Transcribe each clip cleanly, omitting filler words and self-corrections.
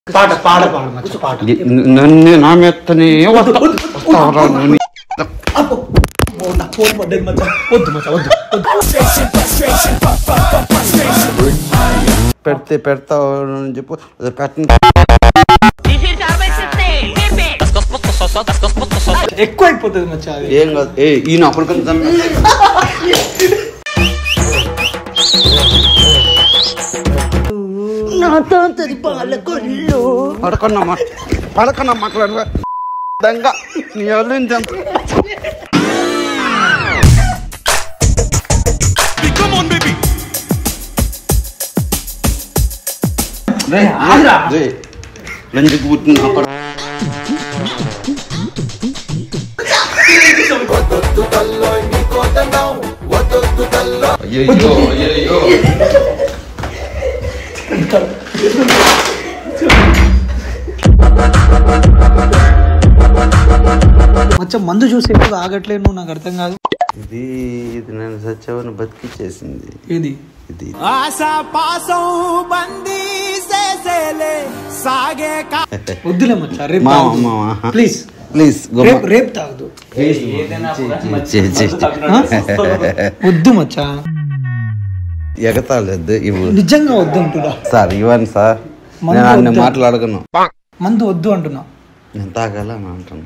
పాట పాట పాడు మచ్చ పాట. నన్ను నా మెత్తనే ఫోన్ పడ్డది మచ్చ. వద్దు మచ్చ వద్దు. పెడితే పెడతావు అని చెప్పు ఎక్కువ అయిపోతుంది మచ్చ. ఏం కాదు. ఈయన అప్పుడు కొంచెం పడకన్నా మాట్లాడు దంగా నీ వాళ్ళు లంజకు పుట్టిన అయ్యో అయ్యో మచ్చ మందు చూసి ఎక్కువ ఆగట్లేదు, నాకు అర్థం కాదు. ఇది ఇది నన్ను సత్యవని బతికిచ్చేసింది. ఇది ఇది వద్దులే మచ్చ. రేపు ప్లీజ్ ప్లీజ్ రేపు తాగదు. వద్దు మచ్చ. ఎగతాలేదు ఇవ్వు. నిజంగా వద్దు అంటున్నా సార్. ఇవ్వండి సార్. నేను అన్ని మాట్లాడుకున్నా. మందు వద్దు అంటున్నా. నేను తాగాల అని అంటున్నా.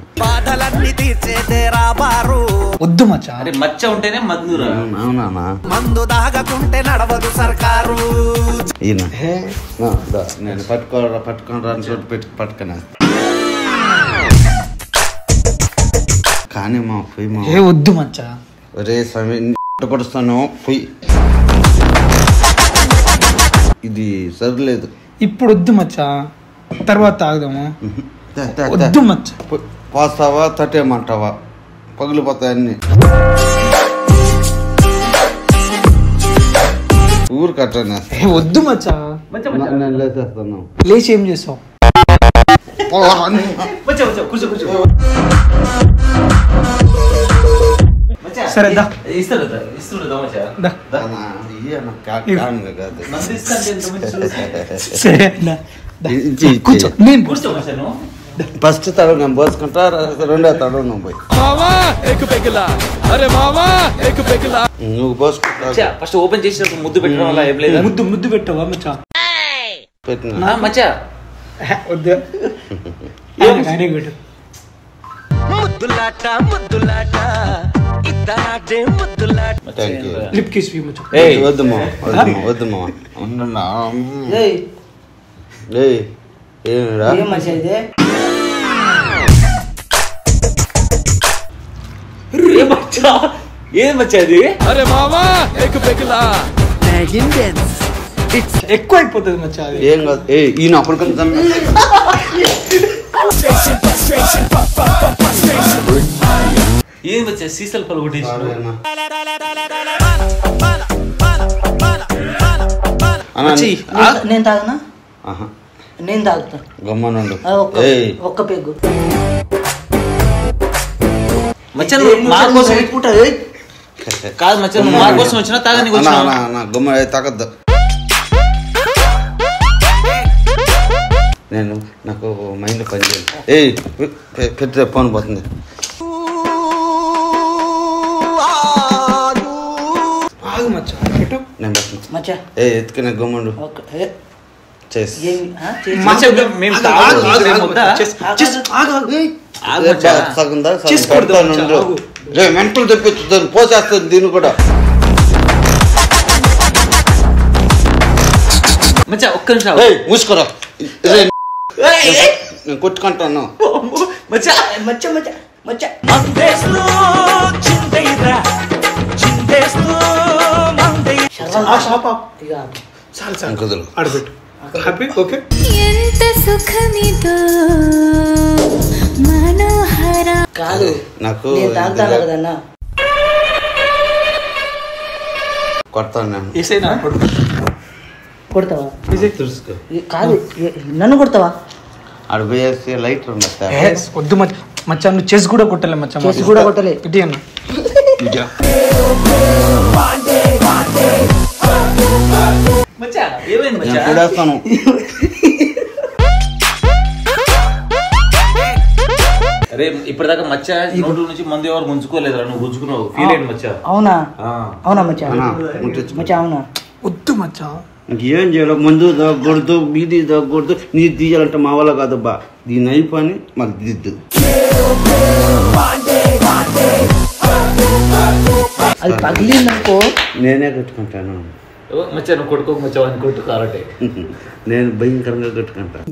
వద్దు మచ్చ. మచ్చ ఉంటేనే మందు. అవునా మందు దాగకుంటే నడవదు సర్కారు. ఈయన నేను పట్టుకొని రాని చోటు పెట్టి పట్టుకునే. కానీ మా పొయ్యి మా వద్దు మచ్చ. ఒరే స్వామి కొడుస్తాను పొయ్యి. ఇది సరిలేదు. ఇప్పుడు వద్దు మచ్చ, తర్వాత తాగుదాము. వద్దు మచ్చ. పోస్తావా తట్టేయమంటావా? పగిలిపోతాయి అన్ని. ఊరు కట్టనే వద్దు మచ్చ. నేను లేచేస్తాను. లేచి ఏం చేస్తావు? సరే ఫస్ట్ తడవ నేను పోసుకుంటా, రెండో తడవ నువ్వు పోయి నువ్వు పోసుకుంటా. ఫస్ట్ ఓపెన్ చేసినప్పుడు ముద్దు పెట్టడం వల్ల ఏం లేదు. ముద్దు పెట్టవా మచ్చా? పెట్టినా మచ్చా వద్దు. పెట్టు. ముద్దులాట ముద్దులాట ఇద్దరాటే ముద్దులాట. లిప్ కిస్ మచ్చా. వద్దుమా వద్దుమా ఉండున్నా. ఏమిరా ఏది మచ్చా అది? అరే మామా ఎక్ పెగిలా ఎక్కువ అయిపోతుంది మచ్చా. ఏం కాదు. ఈయన అప్పుడు కొంచెం ఏది మచ్చా? సీసాలు పలు కొట్టేసి నేను తాగనా? నేను తాగుతా. గమ్మనుండు. ఒక్క పెగ్గు మచ్చా. మా కోసం కాదు మచ్చా, నువ్వు మా కోసం వచ్చినా తాగని గమ్మ తాగద్దు. నేను నాకు మైండ్ పని చేయను. పెట్టి ఫోన్ పోతుంది. ఎత్తుకునే గమ్ముండు చేసి మెంటలు తెప్పించుతాను, పోసేస్తాను దీన్ని కూడా. ఒక్క నిమిషం మూసుకోరా, నేను కొట్టుకుంటాను. ఎంత సుఖమిదో మనోహర. కాదు నాకు కొడతాను నేను. కొడతావా? కాదు నన్ను కొడతావా? అడు పోయేసి లైట్ వద్దు మచ్చా. నువ్వు చెస్ కూడా కొట్టలే మచ్చా. చెస్ కూడా కొట్టలే. ఇటీ అన్న ఏమైంది మచ్చా? చూడేస్తాను. అరే ఇప్పటిదాకా మచ్చ నోట్ల నుంచి మందు ఎవరు ముంచుకోలేదురా, నువ్వు గుంజుకున్నావు. ఫీల్ అయ్యింది మచ్చ. అవునా అవునా మచ్చా మచ్చా అవునా? వద్దు మచ్చా. ఇంకేం చేయాలి, మందు తగ్గకూడదు, బీది తగ్గకూడదు, నీ తీయాలంటే మా వల్ల కాదబ్బా. దీని అయిపోయి మాకు దిద్దు. అది పగిలిందనుకో నేనే కట్టుకుంటాను. మచ్చ నువ్వు కొట్టుకోక మచ్చ అని కొట్టుకోవాలంటే నేను భయంకరంగా కట్టుకుంటాను.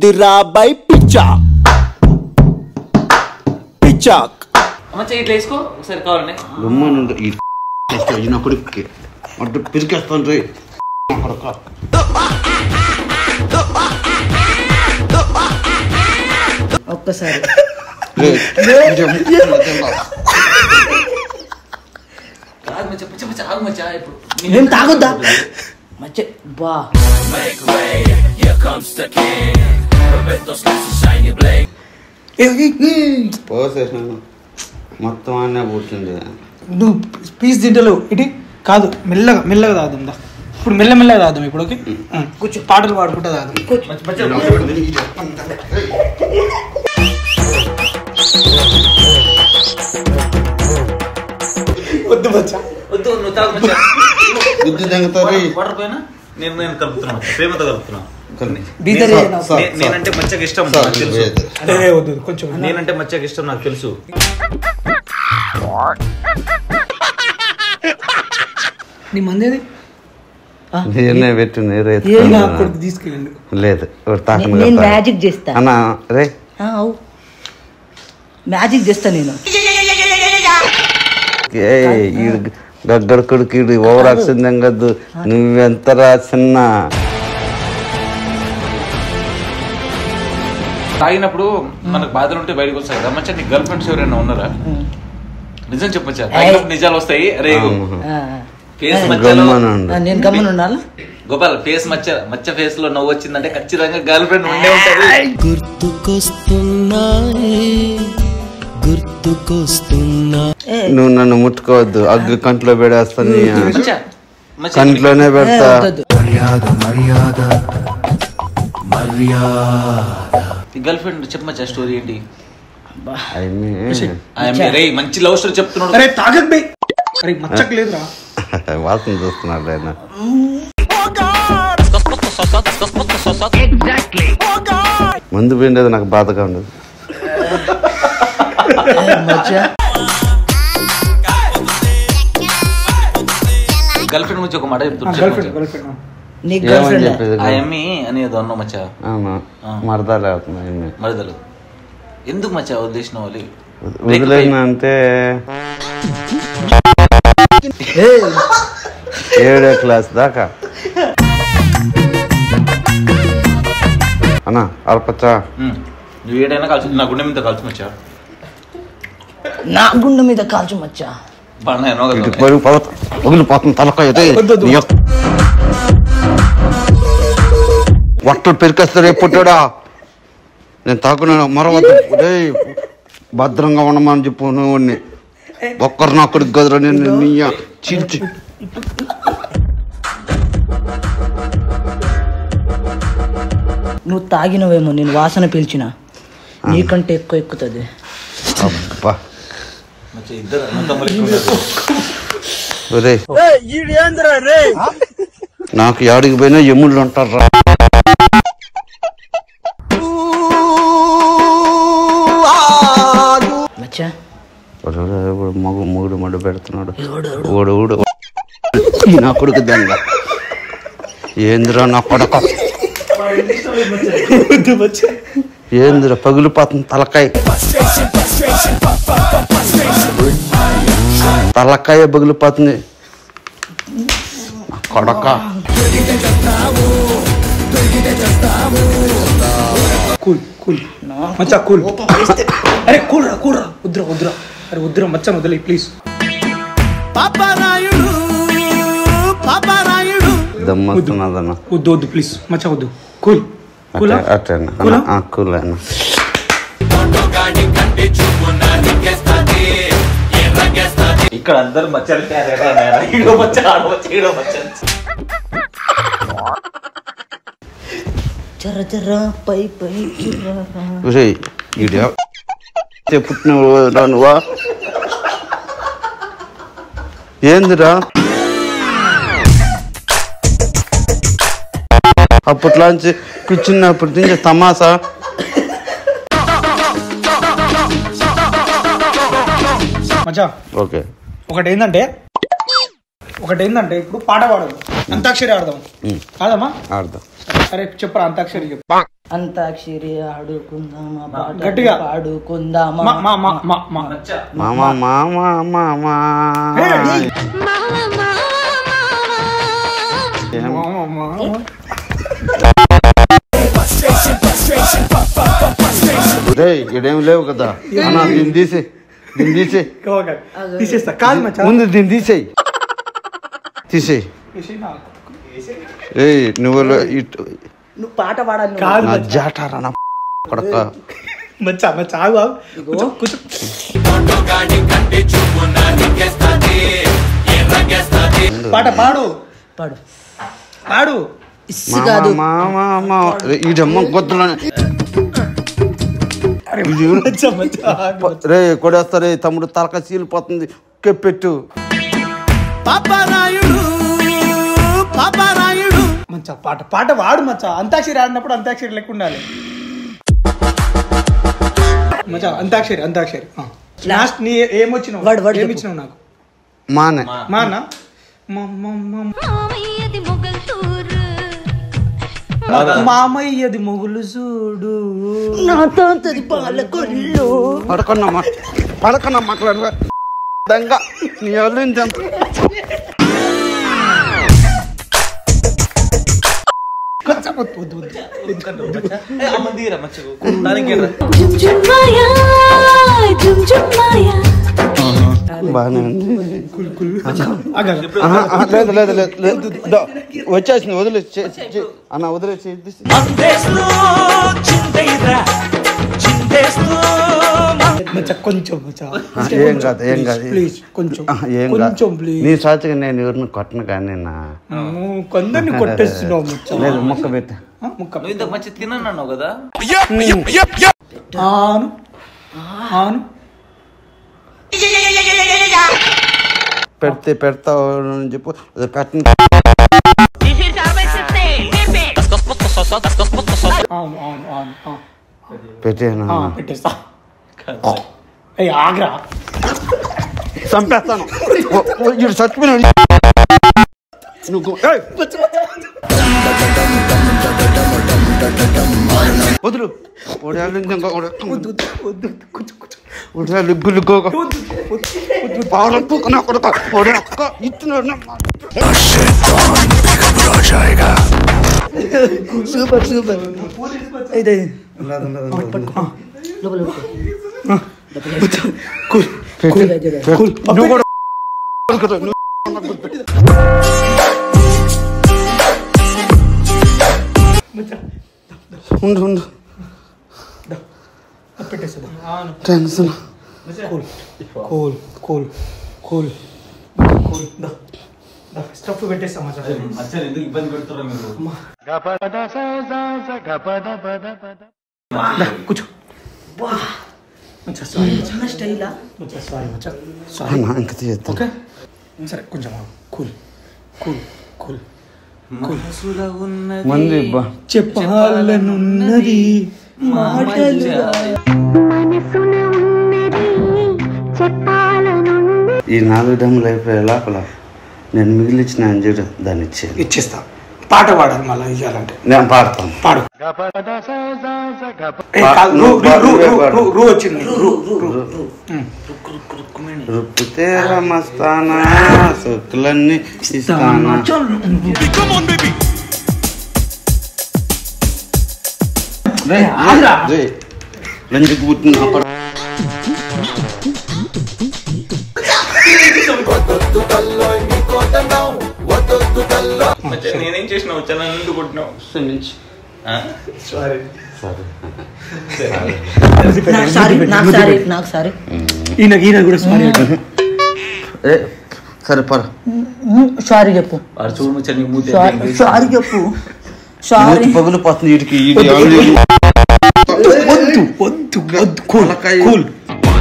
మచ్చ ఇట్లా వేసుకో ఒకసారి కావాలని. బొమ్మను ఈ నా కొడుక్కి అడ్డు పిరికేస్తాను రే కొడుక. ఒక్కసారి కాదు మచ్చ మచ్చ మచ్చ ఆగు మచ్చ. ఇప్పుడు నేను తాగొద్దా మచ్చ? బా పోసేసాను మొత్తం అనే కూర్చుంది. నువ్వు పీస్ తింటలేవు. ఇటు కాదు, మెల్లగా మెల్లగా తాగుదాం. ఇప్పుడు మెల్లమెల్లగా తాగుదాం. ఇప్పుడు ఓకే కూర్చో, పాటలు పాడుకుంటా తాగుదాం. వద్దు మచ్చా, వద్దు నువ్వు తాగు మచ్చ. బుద్ధి తెంగుతారు. వాటర్ పోయినా నేను కలుపుతున్నా, ప్రేమతో కలుపుతున్నా. నేనంటే మచ్చకి ఇష్టం నాకు తెలుసు. వద్దు కొంచెం. నేనంటే మచ్చకి ఇష్టం నాకు తెలుసు. నీ మందేది నేనే పెట్టి నేరే తీసుకెళ్ళండి. లేదు నేను మ్యాజిక్ చేస్తా అన్నా రే. మ్యాజిక్ చేస్తా నేను. గగ్గడ కొడుకు ఓవర్ యాక్షన్ కద్దు. నువ్వెంతరా చిన్న తాగినప్పుడు మనకు బాధలు ఉంటే బయటకు వస్తాయి కదా మచ్చ. నీ గర్ల్ ఫ్రెండ్స్ ఎవరైనా ఉన్నారా? నిజం చెప్పచ్చా, నిజాలు వస్తాయి. అరే ఫేస్ మచ్చలో నేను గమ్మన ఉండాలి. గోపాల్ ఫేస్ మచ్చ ఫేస్ లో నవ్వు వచ్చిందంటే ఖచ్చితంగా గర్ల్ ఫ్రెండ్ ఉండే ఉంటది. నువ్వు నన్ను ముట్టుకోవద్దు, అగ్గి కంట్లో పెడేస్తాను. కంట్లోనే పెడతా. గర్ల్ ఫ్రెండ్ చెప్పమచ్చా స్టోరీ ఏంటి? మంచి లవ్ స్టోరీ చెప్తున్నాడు. అరే తాగక్ బే. అరే మచ్చకు లేదురా. వాసన చూస్తున్నాడు ఆయన. మందు పోయిండేది నాకు బాధగా ఉండదు. గర్ల్ ఫ్రెండ్ గురించి ఒక మాట చెప్తున్నా. అనేది అన్న మచ్చ మరదాలు అవుతుంది. మరదలు ఎందుకు మచ్చ వదిలేసిన వాళ్ళు? వదిలేసిన అంటే 7వ క్లాస్ దాకా. అన్నా అల్పచ్చా నువ్వు ఏడైనా కాల్చు, నా గుండె మీద కాల్చు మచ్చా. నా గుండె మీద కాల్చు మచ్చా. వదిలిపోతుంది తలకాయ. వట్టలు పెరికేస్తారు ఎప్పుడా. నేను తాకున్నాను మరవద్దు. భద్రంగా ఉండమని చెప్పు. నువ్వు ఒక్కరు నా కొడుకు గదురా. నేను చీల్చి నువ్వు తాగినవేమో, నేను వాసన పీల్చిన నీకంటే ఎక్కువ ఎక్కుతుంది. అబ్బా నాకు యాడికి పోయినా ఎముళ్ళు అంటారా. మూడు మడ్డు పెడుతున్నాడు ఓడు నా కొడుకు దెంగ. ఏందిరా నా కొడక, ఏందిరా పగిలిపోతుంది తలకాయ. తలకాయ పగిలిపోతుంది కొడక. కూల్ కూల్ మచ్చా కూల్. అరే కూల్ రా కూల్ రా. వద్దురా వద్దురా. అరే వద్దురా మచ్చా వదిలే ప్లీజ్. దమ్మొస్తున్నదన్న. వద్దు వద్దు ప్లీజ్ మచ్చా వద్దు. కూల్ కూల్ కూల్ అయినా. ఇక్కడ అందరు మచ్చలు జర జర పై పై ఇస్తే పుట్టిన నువ్వా ఏందిరా అప్పట్లోంచి కూర్చున్నప్పుడు తింటే తమాసా మచ్చా ఓకే ఒకటి ఏంటంటే ఇప్పుడు పాట పాడదు అంతాక్షరి ఆడదాం ఆడదామా ఆడదాం సరే చెప్పరా అంతాక్షరి చెప్పు అంతాక్షరి ఆడుకుందామా గట్టిగా ఆడుకుందామా మామా మామా మామా రే ఇడేం లేవు కదా అన్న దీన్ని తీసేస్తా కాదు మచ్చా ముందు దీన్ని తీసేయి ఏయ్ నువ్వు నువ్వు పాట పాడాలి కాదు నా జాటారా నా కొడక మచ్చా ఆగు కూర్చో పాట పాడు ఇస్సు కాదు మామా ఈ జమ్మ గొద్దులోనే రే కొడేస్తా రే తమ్ముడు తలక చీలిపోతుంది కెప్పెట్టు మచ్చా పాట వాడు మచ్చా అంతాక్షరి ఆడినప్పుడు అంతాక్షరి లెక్క ఉండాలి మచ్చా అంతాక్షరి లాస్ట్ నీ ఏమొచ్చినావు ఏమిచ్చినావు నాకు మానే మానా మామయ్యది మొగులు చూడు నాతో పాలకొల్లు పడకన్నా మాట్లాడు దంగ నీ వాళ్ళు బాగానే ఉంది లేదు వచ్చేసింది వదిలేసి అన్న వదిలేసి కొంచెం ఏం కాదు ప్లీజ్ కొంచెం ఏం కాదు నీ సాచిగా నేను ఎవరిని కొట్టను కానీ నా కొందరిని కొట్టేస్తున్నావు లేదు మొక్క పెట్టా ఇంతకు మంచి తినన్నావు కదా పెడతావు అని చెప్పు పెట్ట పెట్టేనా పెట్టేస్తా ఆగ్రా చంపేస్తాను ఇటు చచ్చిపోయిన వదులు సూపర్ అయితే ఉండు టెన్షన్ స్టఫ్ పెట్టేస్తాం ఎందుకు ఇబ్బంది పెడుతున్నా మీరు కూర్చో చిన్న స్టైలా ఇంకా తీయద్దు ఓకే సరే కొంచెం కూల్ మంది చెప్పాలనున్నది ఈ 4 డమ్ములు అయిపోయే లోపల నేను మిగిలిచ్చిన అంజూరు దాన్ని ఇచ్చేస్తా పాట పాడాలి మళ్ళీ ఇవ్వాలంటే నేను పాడతాను పాడు వచ్చింది రుక్కుతే మస్తానా సుక్కులన్నీ ఇస్తానా రంజికి పుట్టిన నేనేం చేసిన వచ్చాను ఎందుకు కొట్టినావు నాకు సారీ ఈయన కూడా సారీ సరే పర సారీ చెప్పు సారీ చెప్పు సారీ పగిలిపోతుంది వీటికి వద్దు కూల్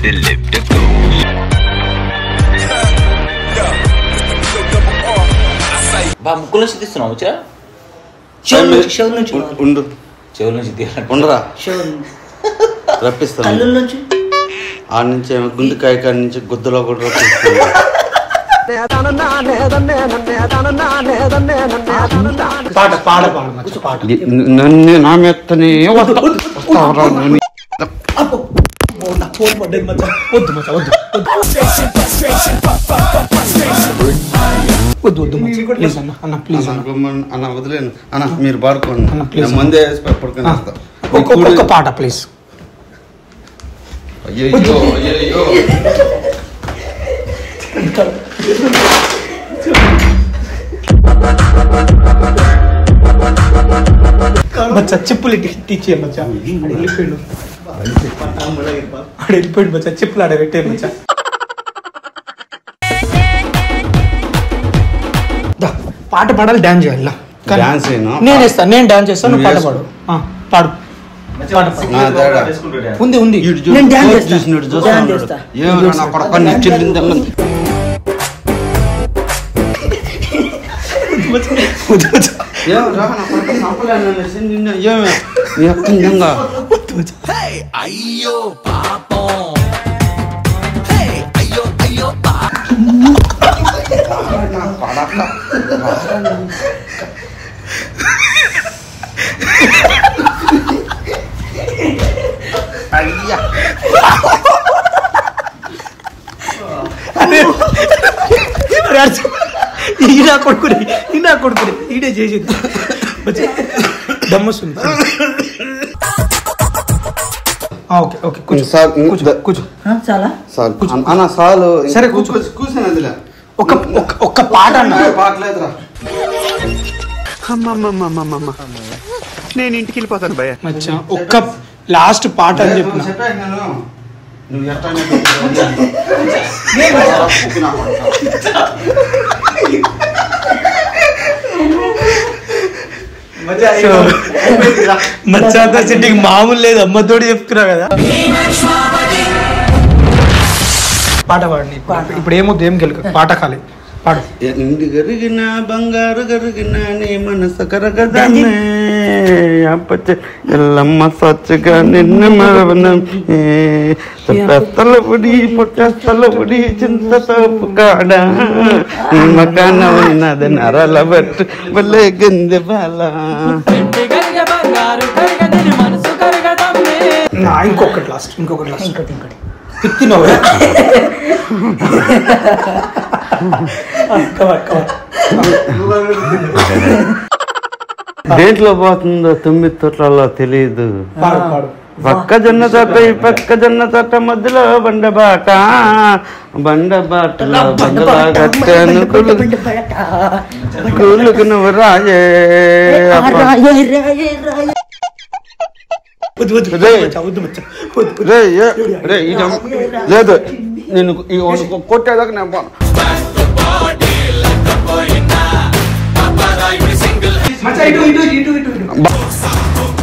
ముక్కుల నుంచి తీస్తున్నావు చెవుల నుంచి ఉండు చెవుల నుంచి తీయాలి ఉండరా చెవుల రప్పిస్తాను కళ్ళ నుంచి ఆ నుంచి ఏమో గుండెకాయ కాడి నుంచి గుద్దలో కూడా రప్పిస్తాను పాట పాడ పాడు మచ్చ పాట నన్ను నా మెత్తనే వస్తావరా నువ్వు ఫోన్ పడ్డది మచ్చ వద్దు మచ్చ వద్దు వద్దు వద్దు మచ్చ ప్లీజ్ అన్న అన్న ప్లీజ్ అన్న వదిలేను అన్న మీరు పాడుకోండి అన్న, please. నేను ముందే వేసి పడుకొని వస్తా ఒక్క పాట ప్లీజ్ అయ్యో అయ్యో మచ్చ చెప్పులు టీచ్ చేయ మచ్చ వెళ్ళిపోయాడు వెళ్ళిపోయాడు మచ్చ చెప్పులు ఆడ పెట్టే మచ్చ పాట పాడాలి డాన్స్ చేయాలి డాన్స్ నేను వేస్తాను నేను డాన్స్ చేస్తాను నువ్వు పాట పాడు పాడు ఉంది ఉంది నేను డాన్స్ చేస్తా. చూసినట్టు డాన్స్ చేస్తా. ఏమన్నా నా కొడుకు నిచ్చింది అయ్యో పాపం ఈనా కొడుకుని ఈడే చేసింది దమ్మస్తుంది ఓకే ఓకే కూర్చో కూర్చో చాలా అన్న సాలు సరే, కూర్చో. కూర్చొని అందులో ఒక్క పాట అన్న పాటలేదురా నేను ఇంటికి వెళ్ళిపోతాను భయ. మచ్చా ఒక్క లాస్ట్ పాట అని చెప్పిన నువ్వు ఎట్లా మచ్చా సిట్టింగ్ మామూలు లేదు అమ్మతోటి చెప్తున్నా కదా పాట పాడండి ఇప్పుడు ఏమొద్దు ఏం గెలుక పాట ఖాళీ పాడు ఎండి గరిగిన బంగారు గరిగిన నీ మనసు కరగదమ్మే ఎల్లమ్మ సచ్చగా నిన్ను మరవనం పొడి పొట్టల పొడి చింత తోపు కాడ మకాన ఉన్నది నరల బట్టు బలే గందె బాల ఇంకొకటి లాస్ట్ ఇంకోటి తిత్తినవు దేంట్లో పోతుందో 9 తోటలలో తెలియదు పక్క జొన్న తోట ఈ పక్క జొన్న తోట మధ్యలో బండబాటలో బండబాగట్టాను కూలుకు నువ్వు రాయే లేదు నేను కొట్టేదాకా నేను పోను ఇటు